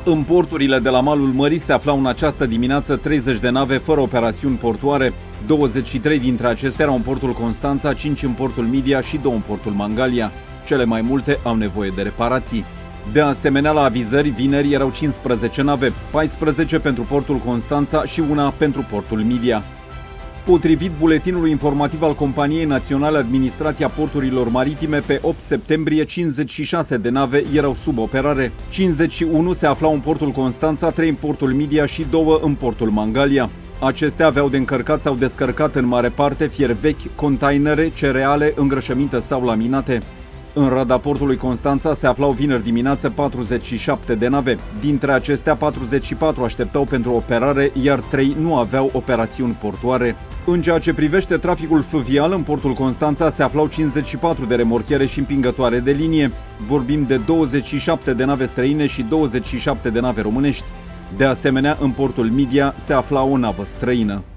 În porturile de la malul mării se aflau în această dimineață 30 de nave fără operațiuni portoare, 23 dintre acestea erau în portul Constanța, 5 în portul Midia și 2 în portul Mangalia. Cele mai multe au nevoie de reparații. De asemenea, la avizări, vineri erau 15 nave, 14 pentru portul Constanța și una pentru portul Midia. Potrivit buletinului informativ al Companiei Naționale Administrația Porturilor Maritime, pe 8 septembrie 56 de nave erau sub operare, 51 se aflau în portul Constanța, 3 în portul Midia și 2 în portul Mangalia. Acestea aveau de încărcat sau descărcat în mare parte fier vechi, containere, cereale, îngrășăminte sau laminate. În rada portului Constanța se aflau vineri dimineață 47 de nave. Dintre acestea, 44 așteptau pentru operare, iar 3 nu aveau operațiuni portoare. În ceea ce privește traficul fluvial, în portul Constanța se aflau 54 de remorchiere și împingătoare de linie. Vorbim de 27 de nave străine și 27 de nave românești. De asemenea, în portul Midia se afla o navă străină.